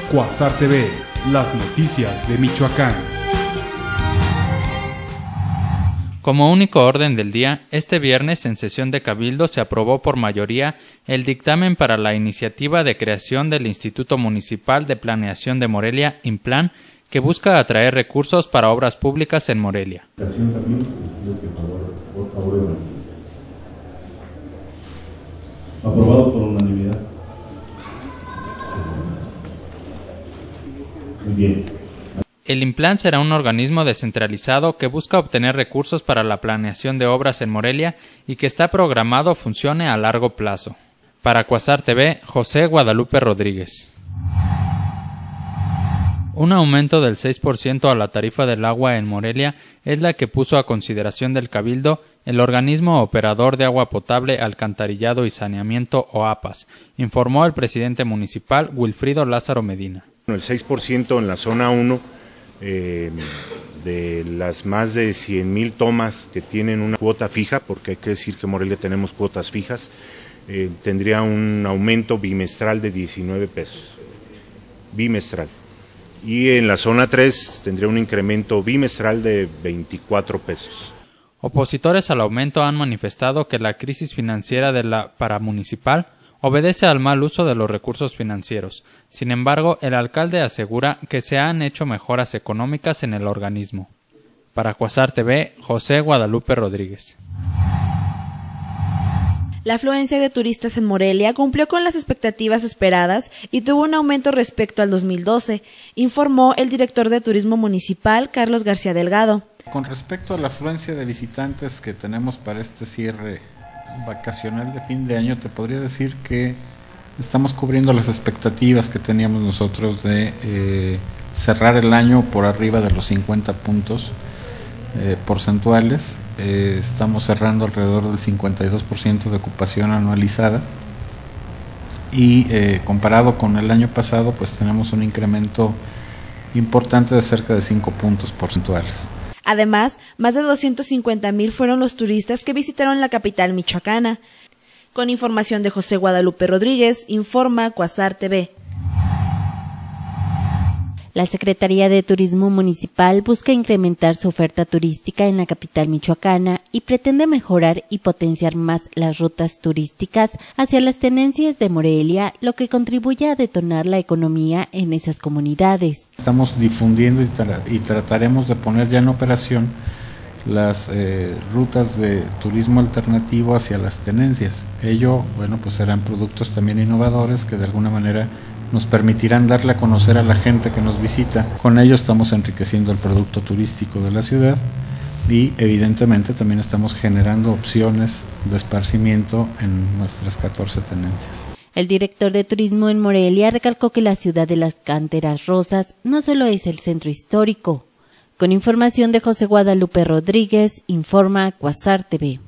Cuasar TV, las noticias de Michoacán. Como único orden del día, este viernes en sesión de Cabildo se aprobó por mayoría el dictamen para la iniciativa de creación del Instituto Municipal de Planeación de Morelia, IMPLAN, que busca atraer recursos para obras públicas en Morelia. Aprobado por unanimidad. Muy bien. El IMPLAN será un organismo descentralizado que busca obtener recursos para la planeación de obras en Morelia y que está programado funcione a largo plazo. Para Cuasar TV, José Guadalupe Rodríguez. Un aumento del 6% a la tarifa del agua en Morelia es la que puso a consideración del Cabildo el organismo operador de agua potable, alcantarillado y saneamiento OAPAS, informó el presidente municipal Wilfrido Lázaro Medina. El 6% en la zona 1 de las más de 100,000 tomas que tienen una cuota fija, porque hay que decir que en Morelia tenemos cuotas fijas, tendría un aumento bimestral de 19 pesos, bimestral. Y en la zona 3 tendría un incremento bimestral de 24 pesos. Opositores al aumento han manifestado que la crisis financiera de la paramunicipal obedece al mal uso de los recursos financieros. Sin embargo, el alcalde asegura que se han hecho mejoras económicas en el organismo. Para Cuasar TV, José Guadalupe Rodríguez. La afluencia de turistas en Morelia cumplió con las expectativas esperadas y tuvo un aumento respecto al 2012, informó el director de Turismo Municipal, Carlos García Delgado. Con respecto a la afluencia de visitantes que tenemos para este cierre vacacional de fin de año, te podría decir que estamos cubriendo las expectativas que teníamos nosotros de cerrar el año por arriba de los 50 puntos porcentuales. Estamos cerrando alrededor del 52% de ocupación anualizada y comparado con el año pasado, pues tenemos un incremento importante de cerca de 5 puntos porcentuales. Además, más de 250,000 fueron los turistas que visitaron la capital michoacana. Con información de José Guadalupe Rodríguez, informa Cuasar TV. La Secretaría de Turismo Municipal busca incrementar su oferta turística en la capital michoacana y pretende mejorar y potenciar más las rutas turísticas hacia las tenencias de Morelia, lo que contribuye a detonar la economía en esas comunidades. Estamos difundiendo y trataremos de poner ya en operación las rutas de turismo alternativo hacia las tenencias. Ello, bueno, pues serán productos también innovadores que de alguna manera nos permitirán darle a conocer a la gente que nos visita. Con ello estamos enriqueciendo el producto turístico de la ciudad y evidentemente también estamos generando opciones de esparcimiento en nuestras 14 tenencias. El director de turismo en Morelia recalcó que la ciudad de las Canteras Rosas no solo es el centro histórico. Con información de José Guadalupe Rodríguez, informa Cuasar TV.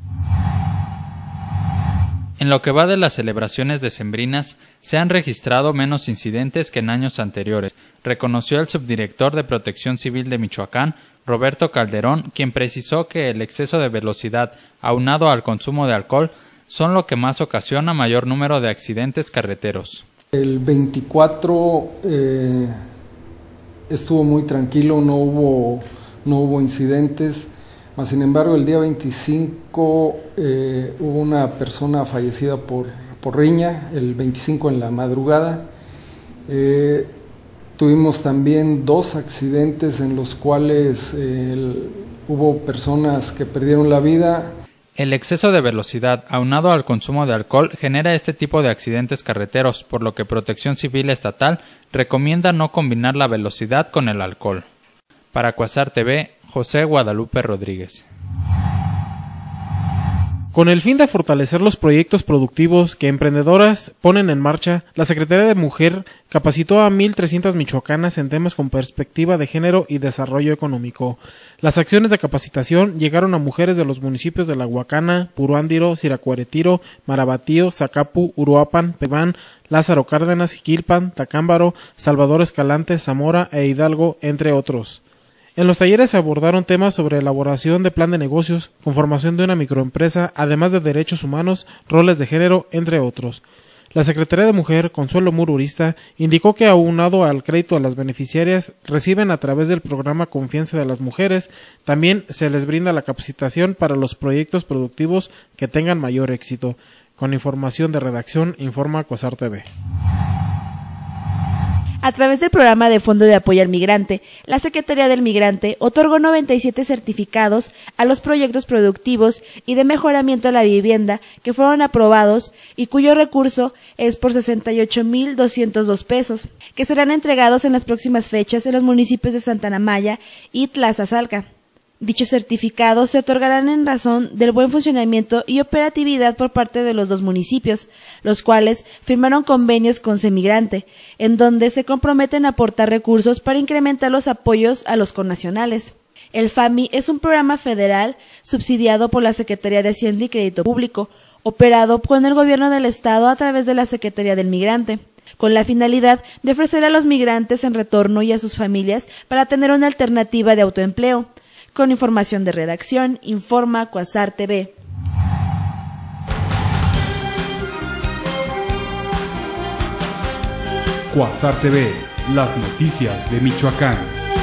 En lo que va de las celebraciones decembrinas, se han registrado menos incidentes que en años anteriores, reconoció el subdirector de Protección Civil de Michoacán, Roberto Calderón, quien precisó que el exceso de velocidad, aunado al consumo de alcohol, son lo que más ocasiona mayor número de accidentes carreteros. El 24 estuvo muy tranquilo, no hubo incidentes. Sin embargo, el día 25 hubo una persona fallecida por riña, el 25 en la madrugada. Tuvimos también 2 accidentes en los cuales hubo personas que perdieron la vida. El exceso de velocidad, aunado al consumo de alcohol, genera este tipo de accidentes carreteros, por lo que Protección Civil Estatal recomienda no combinar la velocidad con el alcohol. Para Cuasar TV, José Guadalupe Rodríguez. Con el fin de fortalecer los proyectos productivos que emprendedoras ponen en marcha, la Secretaría de Mujer capacitó a 1,300 michoacanas en temas con perspectiva de género y desarrollo económico. Las acciones de capacitación llegaron a mujeres de los municipios de La Huacana, Puruándiro, Siracuaretiro, Marabatío, Zacapu, Uruapan, Pebán, Lázaro Cárdenas, Jiquilpan, Tacámbaro, Salvador Escalante, Zamora e Hidalgo, entre otros. En los talleres se abordaron temas sobre elaboración de plan de negocios, conformación de una microempresa, además de derechos humanos, roles de género, entre otros. La Secretaría de Mujer, Consuelo Mururista, indicó que aunado al crédito a las beneficiarias reciben a través del programa Confianza de las Mujeres, también se les brinda la capacitación para los proyectos productivos que tengan mayor éxito. Con información de redacción, informa Cuasar TV. A través del programa de Fondo de Apoyo al Migrante, la Secretaría del Migrante otorgó 97 certificados a los proyectos productivos y de mejoramiento a la vivienda que fueron aprobados y cuyo recurso es por 68,202 pesos, que serán entregados en las próximas fechas en los municipios de Santa Ana Maya y Tlazazalca. Dichos certificados se otorgarán en razón del buen funcionamiento y operatividad por parte de los dos municipios, los cuales firmaron convenios con Semigrante, en donde se comprometen a aportar recursos para incrementar los apoyos a los connacionales. El FAMI es un programa federal subsidiado por la Secretaría de Hacienda y Crédito Público, operado con el Gobierno del Estado a través de la Secretaría del Migrante, con la finalidad de ofrecer a los migrantes en retorno y a sus familias para tener una alternativa de autoempleo. Con información de redacción, informa Cuasar TV. Cuasar TV, las noticias de Michoacán.